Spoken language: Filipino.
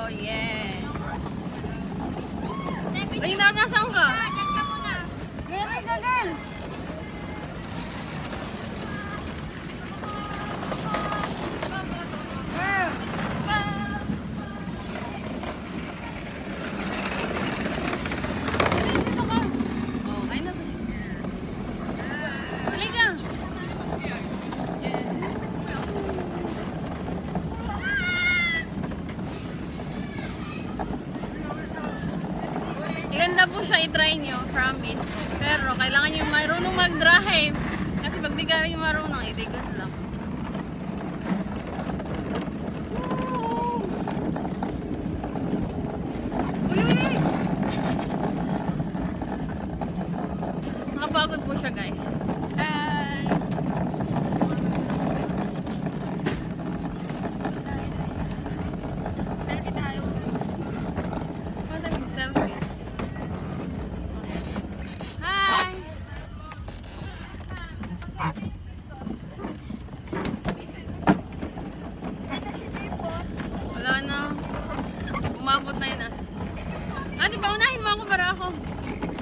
Oh, yeah. Ay, nasaan ka? Diyan ka muna. Ganyan ka, girl. Maganda po siya, i-try nyo, promise. Pero kailangan nyo marunong mag-drive. Kasi pag di ka rin marunong, edi good luck. Uy, uy, uy! Nakapagod po siya, guys. Selfie tayo. Selfie. Hi! Wala na. Umabot na yun ah. Ate, paunahin mo ako para ako.